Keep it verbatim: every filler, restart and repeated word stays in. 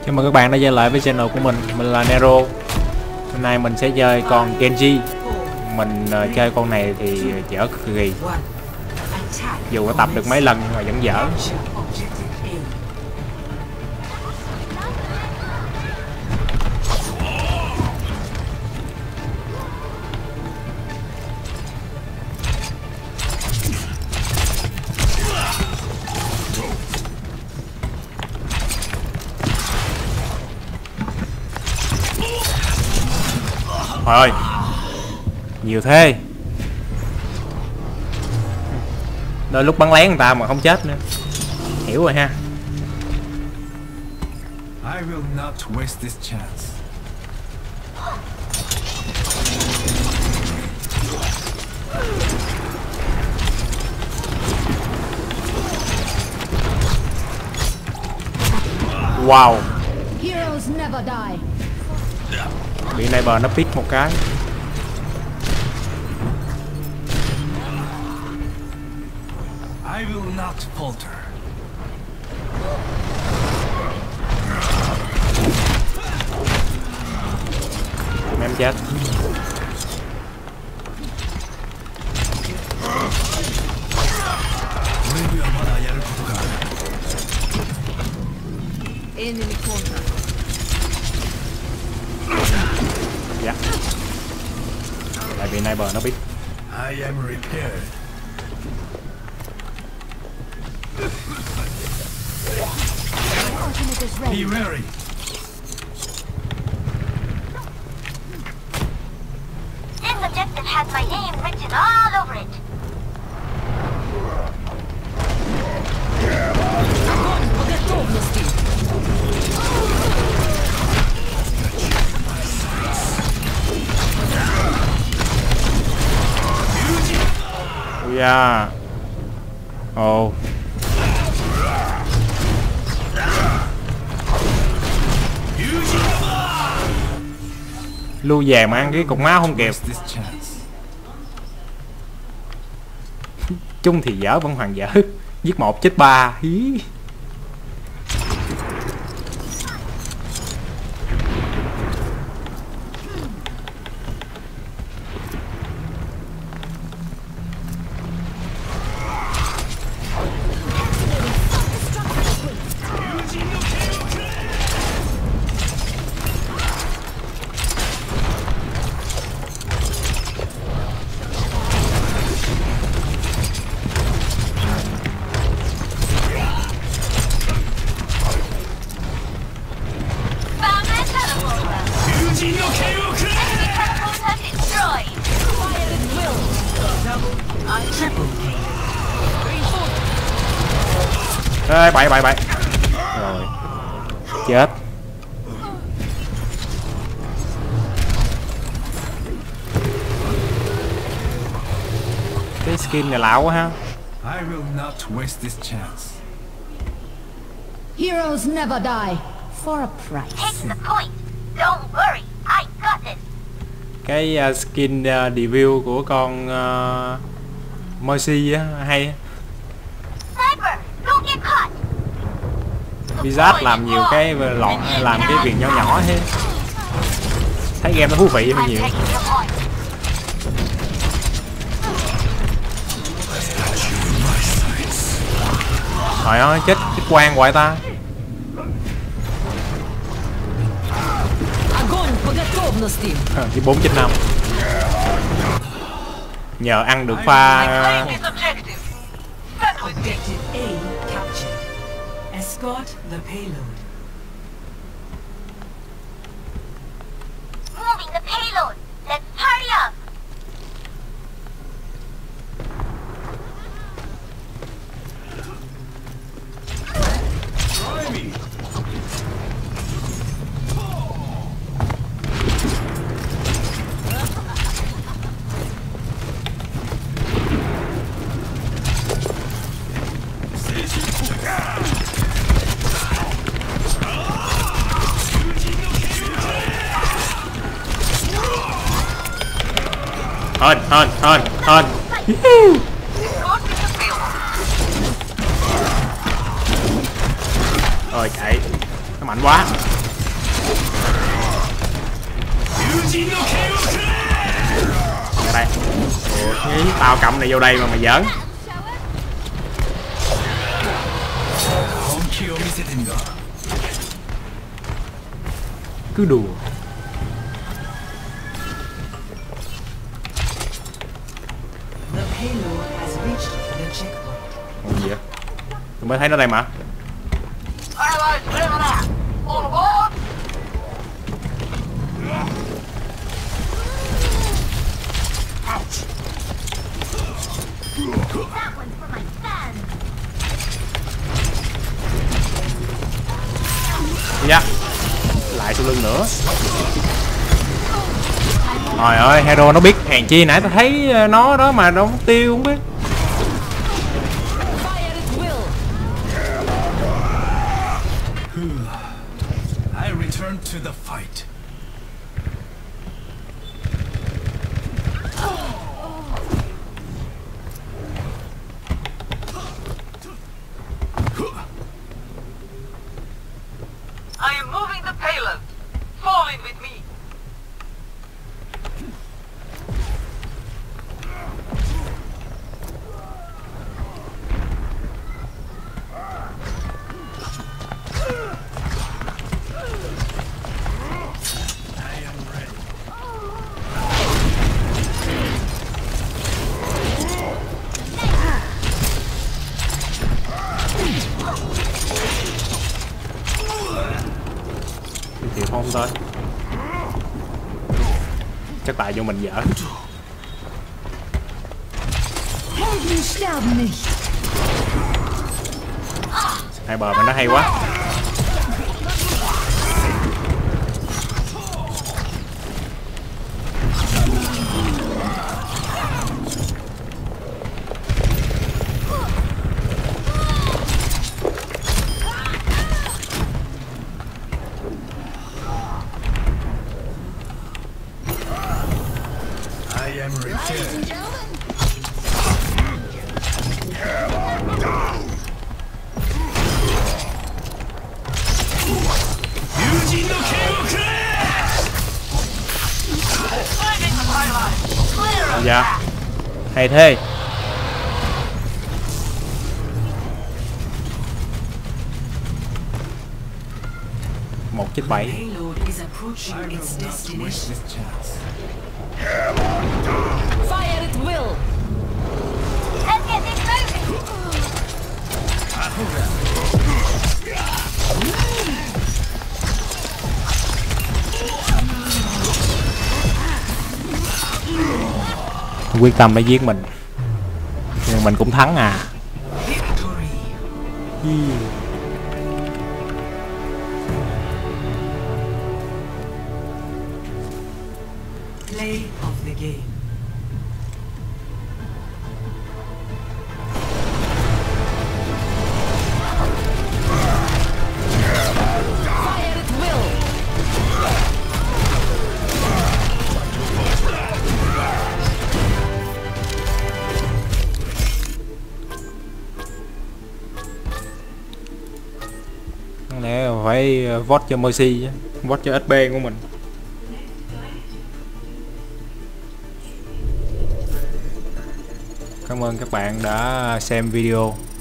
Chào mừng các bạn đã quay lại với channel của mình. Mình là Nero. Hôm nay mình sẽ chơi con Genji. Mình uh, chơi con này thì dở cực kỳ. Dù có tập được mấy lần mà vẫn dở. Trời ơi, nhiều thế. Đôi lúc bắn lén người ta mà không chết nữa. Hiểu rồi ha. I will not waste this chance. Wow. Heroes never die. Bị Neighbor nó pick một cái. I will not falter. Em chết. Enemy corner. Dạ. Lại bị Neighbor nó pick. I am repaired. Ultimate is Be ready. wary. This objective has my name written all over it. Ui da. Ồ. Lưu vàng mà ăn cái cục máu không kịp. Chung thì dở vẫn hoàng dở. Giết một chết ba. Hí. Ê, bậy bậy bậy. Rồi. Chết. Cái skin này lạ quá ha. I will not waste this chance. Heroes never die. For a price. Take the point. Don't worry, I got this. Cái uh, skin uh, review của con uh, Mercy á hay. Sniper, don't get caught. Blizzard làm nhiều cái lọt, làm cái việc nhỏ nhỏ thế. Thấy game nó thú vị hơn I'm nhiều. taking your point. Trời ơi, chết chết quan hoài ta. Chỉ bốn trên năm. Nhờ ăn được pha. Claim this objective. Stand with me. Objective A captured. Escort the payload. Moving the payload. Let's hurry up. Try me. Hên, hên, hên, hên. Rồi chạy. Nó mạnh quá. Ra đây. Ủa, ý, tao cầm này vô đây mà mày giỡn. Cứ đùa. The payload has reached the checkpoint. Không gì vậy? Tôi mới thấy nó đây mà. Dạ. Lại sau lưng nữa. Trời ơi, hero nó biết hèn chi nãy tao thấy nó đó mà nó tiêu không biết. I return to the fight. I am moving the payload. Fall in with me. Thì không tới. Chắc tại vô mình dở. Helden sterben nicht. Hai bờ mà nó hay quá. I am repaired. Dạ. Hay thế. Một chiếc bảy. Payload is I approaching will its not waste destination. this chance. Fire at will. Let's get this moving. Quyết tâm để giết mình. Nhưng mình cũng thắng à. Victory. Play of the game. Fire at will. Không lẽ phải vote cho Mercy chứ. Vote cho ét pê của mình. Cảm ơn các bạn đã xem video.